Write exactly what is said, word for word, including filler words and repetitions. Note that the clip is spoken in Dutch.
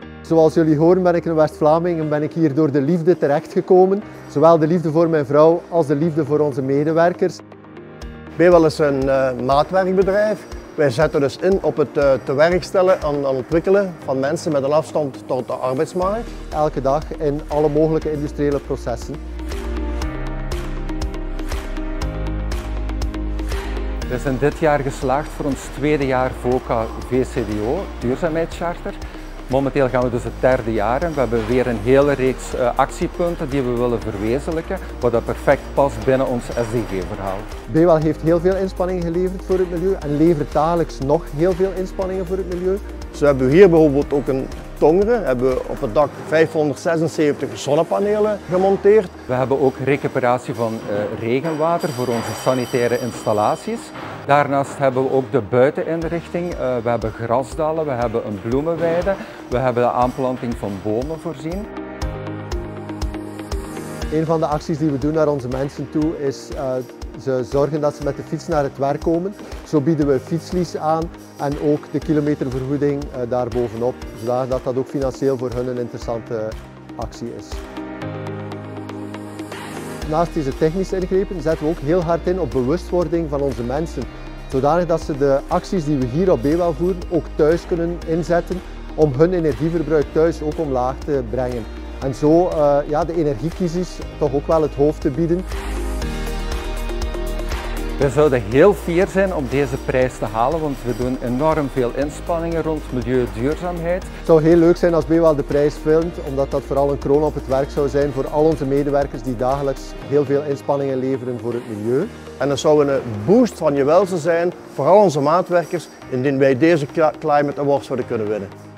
Zoals jullie horen ben ik een West-Vlaming en ben ik hier door de liefde terechtgekomen. Zowel de liefde voor mijn vrouw als de liefde voor onze medewerkers. Bewal is een uh, maatwerkbedrijf. Wij zetten dus in op het uh, te werk stellen en ontwikkelen van mensen met een afstand tot de arbeidsmarkt. Elke dag in alle mogelijke industriële processen. We zijn dit jaar geslaagd voor ons tweede jaar VOCA V C D O, duurzaamheidscharter. Momenteel gaan we dus het derde jaar in. We hebben weer een hele reeks uh, actiepunten die we willen verwezenlijken, wat dat perfect past binnen ons S D G-verhaal. Bewal heeft heel veel inspanningen geleverd voor het milieu en levert dagelijks nog heel veel inspanningen voor het milieu. Zo hebben we hier bijvoorbeeld ook een Tongeren, hebben we op het dak vijfhonderdzesenzeventig zonnepanelen gemonteerd. We hebben ook recuperatie van uh, regenwater voor onze sanitaire installaties. Daarnaast hebben we ook de buiteninrichting. Uh, we hebben grasdallen, we hebben een bloemenweide, we hebben de aanplanting van bomen voorzien. Een van de acties die we doen naar onze mensen toe is uh, ze zorgen dat ze met de fiets naar het werk komen. Zo bieden we fietslease aan en ook de kilometervergoeding uh, daarbovenop, zodat dat ook financieel voor hun een interessante actie is. Naast deze technische ingrepen zetten we ook heel hard in op bewustwording van onze mensen. Zodanig dat ze de acties die we hier op Bewal voeren ook thuis kunnen inzetten om hun energieverbruik thuis ook omlaag te brengen. En zo uh, ja, de energiekiezers toch ook wel het hoofd te bieden. We zouden heel fier zijn om deze prijs te halen, want we doen enorm veel inspanningen rond milieuduurzaamheid. Het zou heel leuk zijn als Bewal de prijs wint, omdat dat vooral een kroon op het werk zou zijn voor al onze medewerkers die dagelijks heel veel inspanningen leveren voor het milieu. En dat zou een boost van je welzijn zijn voor al onze maatwerkers, indien wij deze Climate Award zouden kunnen winnen.